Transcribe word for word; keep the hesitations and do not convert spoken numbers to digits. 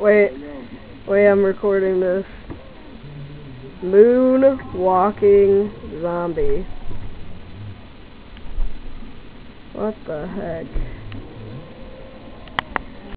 Wait, wait, I'm recording this. Moon walking zombie. What the heck?